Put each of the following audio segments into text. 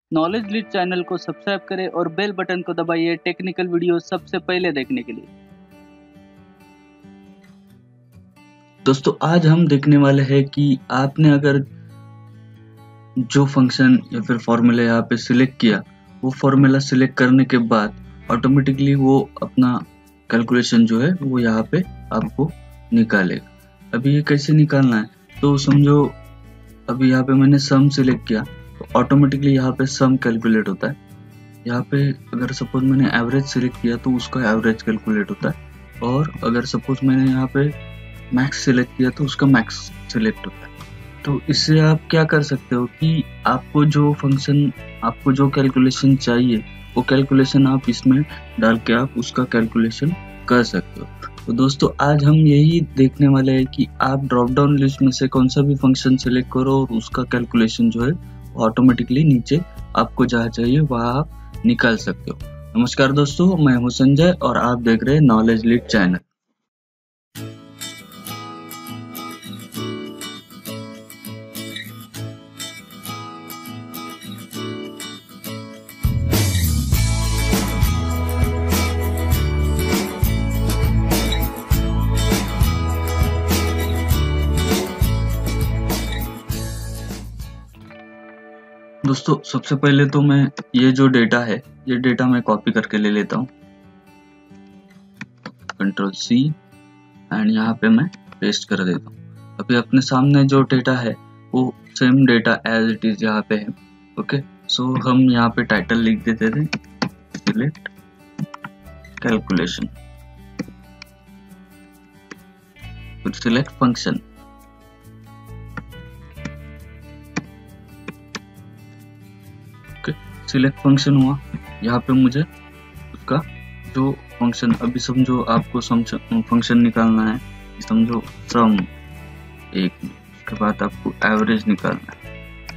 Knowledge Lead channel को subscribe करें और बेल बटन को दबाइए टेक्निकल वीडियो सबसे पहले देखने के लिए। दोस्तों आज हम देखने वाले हैं कि आपने अगर जो फंक्शन या फिर फॉर्मूला यहाँ पे सिलेक्ट किया, वो फॉर्मूला सिलेक्ट करने के बाद ऑटोमेटिकली वो अपना कैलकुलेशन जो है वो यहाँ पे आपको निकालेगा। अभी ये कैसे निकालना है, तो समझो अभी यहाँ पे मैंने सम सिलेक्ट किया तो ऑटोमेटिकली यहाँ पे सम कैलकुलेट होता है। यहाँ पे अगर सपोज मैंने एवरेज सिलेक्ट किया तो उसका एवरेज कैलकुलेट होता है, और अगर सपोज मैंने यहाँ पे मैक्स सिलेक्ट किया तो उसका मैक्स सिलेक्ट होता है। तो इससे आप क्या कर सकते हो कि आपको जो फंक्शन, आपको जो कैलकुलेशन चाहिए वो कैलकुलेशन आप इसमें डाल के आप उसका कैलकुलेशन कर सकते हो। तो दोस्तों आज हम यही देखने वाले हैं कि आप ड्रॉप डाउन लिस्ट में से कौन सा भी फंक्शन सिलेक्ट करो और उसका कैलकुलेशन जो है ऑटोमेटिकली नीचे आपको जहाँ चाहिए वहाँ आप निकाल सकते हो। नमस्कार दोस्तों, मैं हूँ संजय और आप देख रहे हैं नॉलेज लीड चैनल। दोस्तों सबसे पहले तो मैं ये जो डेटा है, ये डेटा मैं कॉपी करके ले लेता हूँ, कंट्रोल सी, एंड यहाँ पे मैं पेस्ट कर देता हूँ। अभी अपने सामने जो डेटा है वो same data as it is यहाँ पे है। ओके, सो हम यहाँ पे टाइटल लिख देते थे सिलेक्ट कैलकुलेशन, फिर सिलेक्ट फंक्शन। सिलेक्ट फंक्शन हुआ, यहाँ पे मुझे उसका जो फंक्शन, अभी समझो आपको फंक्शन निकालना है, समझो सम एक, उसके बाद आपको एवरेज निकालना है,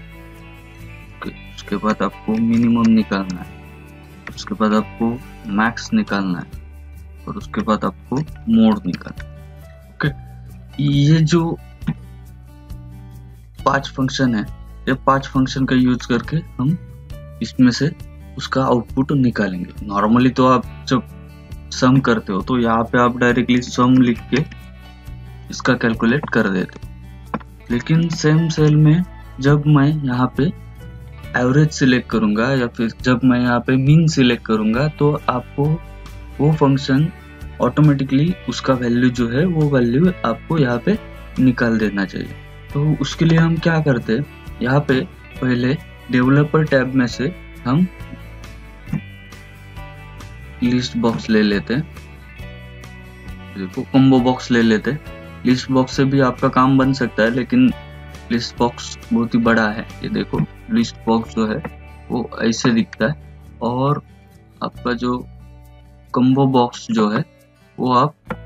उसके बाद आपको मिनिमम निकालना है, उसके बाद आपको मैक्स निकालना है, और उसके बाद आपको मोड निकालना है। ओके, ये जो 5 फंक्शन है, ये 5 फंक्शन का यूज करके हम इसमें से उसका आउटपुट निकालेंगे। नॉर्मली तो आप जब सम करते हो तो यहाँ पे आप डायरेक्टली सम लिख के इसका कैलकुलेट कर देते हो, लेकिन सेम सेल में जब मैं यहाँ पे एवरेज सिलेक्ट करूंगा या फिर जब मैं यहाँ पे मीन सिलेक्ट करूंगा तो आपको वो फंक्शन ऑटोमेटिकली उसका वैल्यू जो है वो वैल्यू आपको यहाँ पे निकाल देना चाहिए। तो उसके लिए हम क्या करते हैं, यहाँ पे पहले डेवलपर टैब में से हम लिस्ट बॉक्स ले लेते हैं, देखो कॉम्बो बॉक्स ले लेते हैं। लिस्ट बॉक्स से भी आपका काम बन सकता है, लेकिन लिस्ट बॉक्स बहुत ही बड़ा है। ये देखो लिस्ट बॉक्स जो है वो ऐसे दिखता है, और आपका जो कॉम्बो बॉक्स जो है वो आप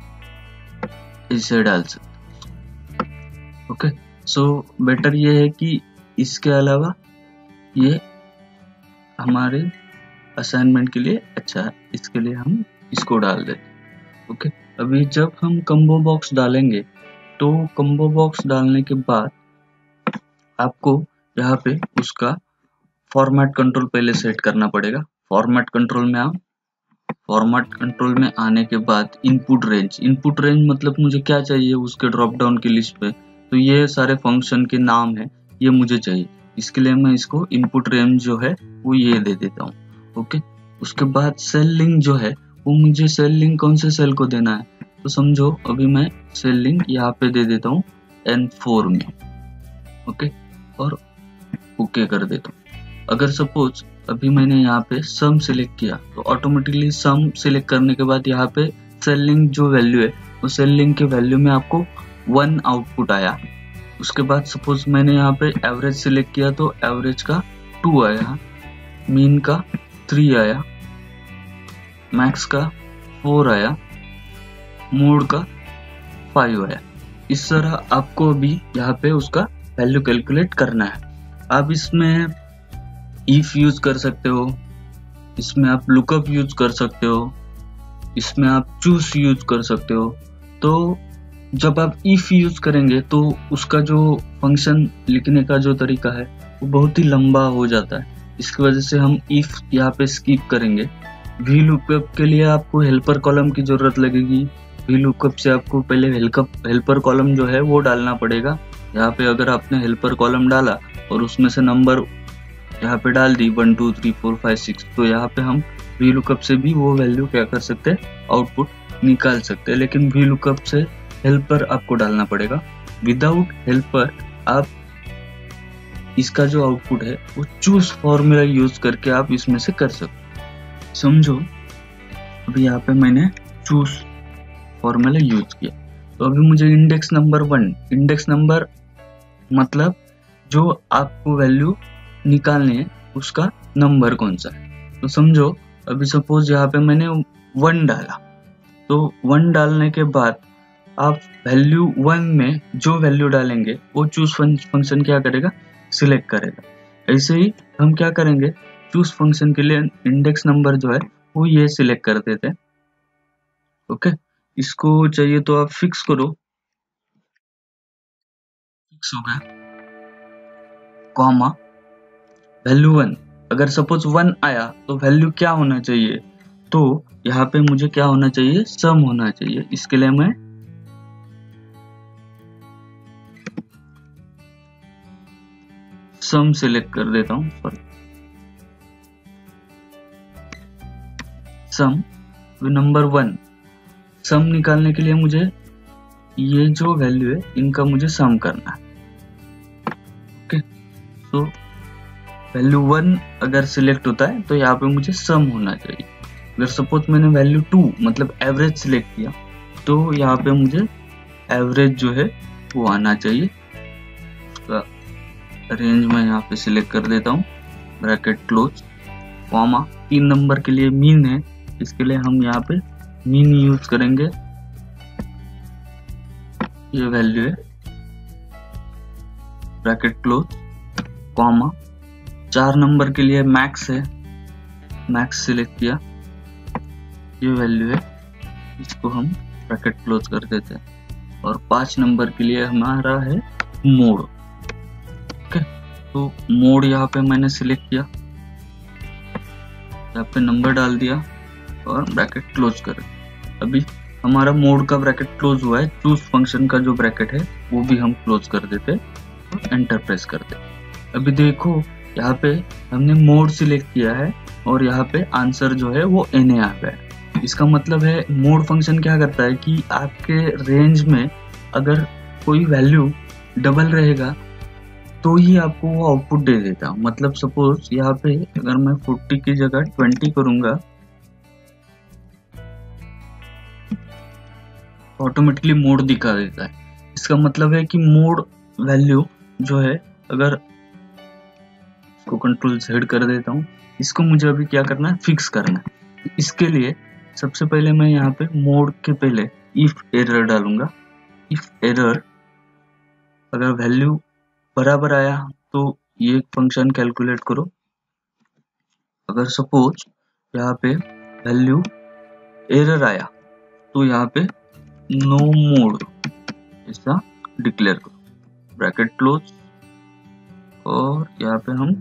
इसे डाल सकते हो। ओके, सो बेटर ये है कि इसके अलावा ये हमारे असाइनमेंट के लिए अच्छा है, इसके लिए हम इसको डाल देते। ओके, अभी जब हम कॉम्बो बॉक्स डालेंगे तो कॉम्बो बॉक्स डालने के बाद आपको यहाँ पे उसका फॉर्मेट कंट्रोल पहले सेट करना पड़ेगा। फॉर्मेट कंट्रोल में आने के बाद इनपुट रेंज मतलब मुझे क्या चाहिए उसके ड्रॉप डाउन की लिस्ट पे, तो ये सारे फंक्शन के नाम है, ये मुझे चाहिए। इसके लिए मैं इसको इनपुट रेंज जो है वो ये दे देता हूँ। ओके, उसके बाद सेल लिंक जो है वो मुझे सेल लिंक कौन से सेल को देना है, तो समझो अभी मैं सेल लिंक यहाँ पे दे देता हूँ N4 में। ओके, और ओके कर देता हूँ। अगर सपोज अभी मैंने यहाँ पे सम सिलेक्ट किया तो ऑटोमेटिकली सम सिलेक्ट करने के बाद यहाँ पे सेल लिंक जो वैल्यू है वो सेल लिंक के वैल्यू में आपको 1 आउटपुट आया। उसके बाद सपोज मैंने यहाँ पे एवरेज सिलेक्ट किया तो एवरेज का 2 आया, मीन का 3 आया, मैक्स का 4 आया, मोड का 5 आया। इस तरह आपको अभी यहाँ पे उसका वैल्यू कैलकुलेट करना है। आप इसमें इफ यूज कर सकते हो, इसमें आप लुकअप यूज कर सकते हो, इसमें आप चूज यूज कर सकते हो। तो जब आप इफ यूज करेंगे तो उसका जो फंक्शन लिखने का जो तरीका है वो बहुत ही लंबा हो जाता है, इसकी वजह से हम इफ यहाँ पे स्किप करेंगे। वी लुकअप के लिए आपको हेल्पर कॉलम की जरूरत लगेगी। वी लुकअप से आपको पहले हेल्पर कॉलम जो है वो डालना पड़ेगा। यहाँ पे अगर आपने हेल्पर कॉलम डाला और उसमें से नंबर यहाँ पे डाल दी 1 2 3 4 5 6, तो यहाँ पे हम वी लुकअप से भी वो वैल्यू क्या कर सकते हैं, आउटपुट निकाल सकते हैं। लेकिन वी लुकअप से हेल्पर आपको डालना पड़ेगा। विदाउट हेल्पर आप इसका जो आउटपुट है वो चूज फॉर्मूला यूज करके आप इसमें से कर सकते। समझो अभी यहाँ पे मैंने चूज फॉर्मूला यूज किया, तो अभी मुझे इंडेक्स नंबर 1, इंडेक्स नंबर मतलब जो आपको वैल्यू निकालनी है उसका नंबर कौन सा है। तो समझो अभी सपोज यहाँ पे मैंने 1 डाला, तो 1 डालने के बाद आप वैल्यू 1 में जो वैल्यू डालेंगे वो चूज फंक्शन क्या करेगा, सिलेक्ट करेगा। ऐसे ही हम क्या करेंगे, चूज फंक्शन के लिए इंडेक्स नंबर जो है वो ये सिलेक्ट कर देते हैं। ओके, इसको चाहिए तो आप फिक्स करो, फिक्स हो गया, कॉमा वैल्यू 1। अगर सपोज 1 आया तो वैल्यू क्या होना चाहिए, तो यहाँ पे मुझे क्या होना चाहिए, सम होना चाहिए। इसके लिए मैं सम सिलेक्ट कर देता हूँ, सॉरी सम नंबर 1। सम निकालने के लिए मुझे ये जो वैल्यू है इनका मुझे सम करना है। ओके, तो वैल्यू 1 अगर सिलेक्ट होता है तो यहाँ पे मुझे सम होना चाहिए। अगर सपोज मैंने वैल्यू 2 मतलब एवरेज सिलेक्ट किया, तो यहाँ पे मुझे एवरेज जो है वो आना चाहिए। उसका रेंज मैं यहाँ पे सिलेक्ट कर देता हूँ, ब्रैकेट क्लोज, कॉमा 3 नंबर के लिए मीन है, इसके लिए हम यहाँ पे मीन यूज करेंगे। ये वैल्यू है, ब्रैकेट क्लोज, कॉमा 4 नंबर के लिए मैक्स है, मैक्स सिलेक्ट किया, ये वैल्यू है, इसको हम ब्रैकेट क्लोज कर देते हैं। और 5 नंबर के लिए हमारा है मोड। ओके, तो मोड यहाँ पे मैंने सिलेक्ट किया, यहाँ पे नंबर डाल दिया और ब्रैकेट क्लोज कर। अभी हमारा मोड का ब्रैकेट क्लोज हुआ है, चूज फंक्शन का जो ब्रैकेट है वो भी हम क्लोज कर देते और एंटर प्रेस करते। अभी देखो यहाँ पे हमने मोड सिलेक्ट किया है और यहाँ पे आंसर जो है वो NA आ गया है। इसका मतलब है मोड फंक्शन क्या करता है कि आपके रेंज में अगर कोई वैल्यू डबल रहेगा तो ही आपको वो आउटपुट दे देता। मतलब सपोज यहाँ पे अगर मैं 40 की जगह 20 करूंगा, ऑटोमेटिकली मोड दिखा देता है। इसका मतलब है कि मोड वैल्यू जो है, अगर इसको कंट्रोल Z कर देता हूँ, इसको मुझे अभी क्या करना है, फिक्स करना है। इसके लिए सबसे पहले मैं यहाँ पे मोड के पहले इफ एरर डालूंगा। इफ एरर अगर वैल्यू बराबर आया तो ये फंक्शन कैलकुलेट करो। अगर सपोज यहाँ पे वैल्यू एरर आया तो यहाँ पे नो मोड ऐसा डिक्लेयर करो, ब्रैकेट क्लोज, और यहाँ पे हम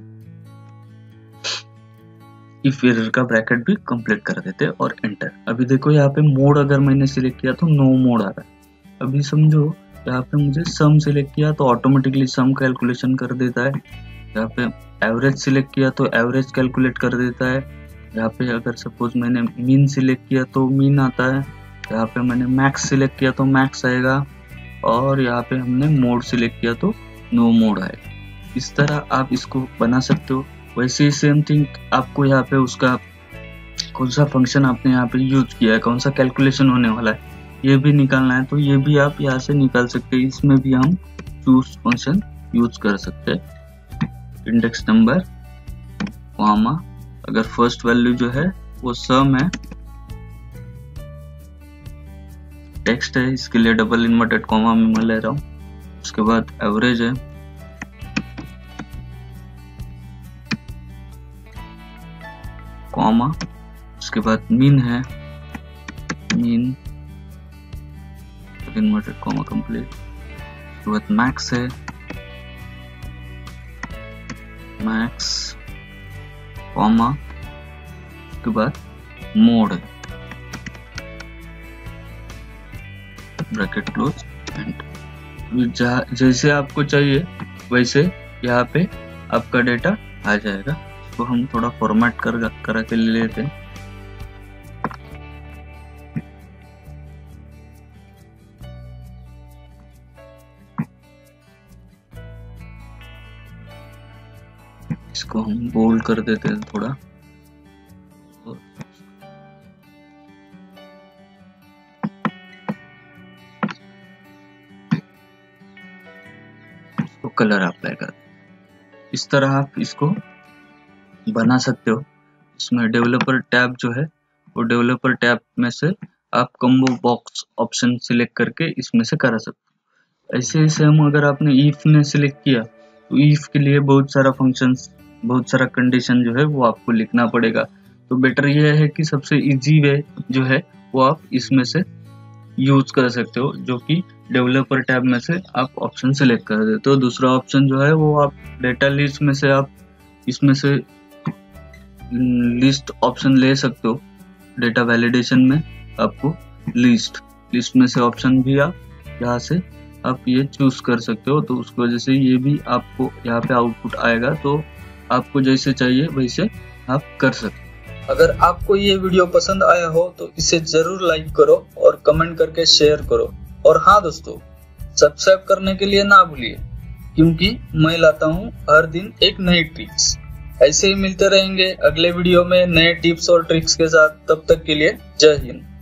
इफ एरर का ब्रैकेट भी कंप्लीट कर देते और एंटर। अभी देखो यहाँ पे मोड अगर मैंने सिलेक्ट किया तो नो मोड आ रहा है। अभी समझो यहाँ पे मुझे सम सिलेक्ट किया तो ऑटोमेटिकली सम कैलकुलेशन कर देता है। यहाँ पे एवरेज सिलेक्ट किया तो एवरेज कैलकुलेट कर देता है। यहाँ पे अगर सपोज मैंने मीन सिलेक्ट किया तो मीन आता है। यहाँ पे मैंने मैक्स सिलेक्ट किया तो मैक्स आएगा, और यहाँ पे हमने मोड सिलेक्ट किया तो नो मोड आएगा। इस तरह आप इसको बना सकते हो। वैसे ही सेम थिंग आपको यहाँ पे उसका कौन सा फंक्शन आपने यहाँ पे यूज किया है, कौन सा कैलकुलेशन होने वाला है, ये भी निकालना है तो ये भी आप यहाँ से निकाल सकते हैं। इसमें भी हम चूज फंक्शन यूज कर सकते हैं। इंडेक्स नंबर, कॉमा, अगर फर्स्ट वैल्यू जो है वो सम है, टेक्स्ट है, इसके लिए डबल इन्वर्टेड कॉमा में मैं ले रहा हूँ। उसके बाद एवरेज है, कॉमा, उसके बाद मीन है, मीन इन्वर्टेड कॉमा कंप्लीट। उसके बाद मैक्स है, मैक्स कॉमा के बाद मोड है, ब्रैकेट क्लोज एंड जैसे आपको चाहिए वैसे यहाँ पे आपका डेटा आ जाएगा। तो हम थोड़ा फॉर्मेट करा के ले लेते हैं। इसको हम बोल्ड कर देते हैं थोड़ा, इसको कलर अप्लाई कर। इस तरह आप इसको बना सकते हो। इसमें डेवलपर टैब जो है वो डेवलपर टैब में से आप कॉम्बो बॉक्स ऑप्शन सिलेक्ट करके इसमें से करा सकते हो। ऐसे ही सेम अगर आपने इफ ने सिलेक्ट किया तो इफ के लिए बहुत सारा फंक्शंस, बहुत सारा कंडीशन जो है वो आपको लिखना पड़ेगा। तो बेटर ये है कि सबसे इजी वे जो है वो आप इसमें से यूज कर सकते हो, जो कि डेवलपर टैब में से आप ऑप्शन सेलेक्ट कर देते हो। दूसरा ऑप्शन जो है वो आप डेटा लिस्ट में से आप इसमें से लिस्ट ऑप्शन ले सकते हो। डेटा वैलिडेशन में आपको लिस्ट में से ऑप्शन भी आप यहाँ से आप ये चूज कर सकते हो। तो उसकी वजह से ये भी आपको यहाँ पे आउटपुट आएगा। तो आपको जैसे चाहिए वैसे आप कर सकते हो। अगर आपको ये वीडियो पसंद आया हो तो इसे जरूर लाइक करो और कमेंट करके शेयर करो। और हाँ दोस्तों, सब्सक्राइब करने के लिए ना भूलिए, क्योंकि मैं लाता हूँ हर दिन एक नई ट्रिक्स। ऐसे ही मिलते रहेंगे अगले वीडियो में नए टिप्स और ट्रिक्स के साथ। तब तक के लिए जय हिंद।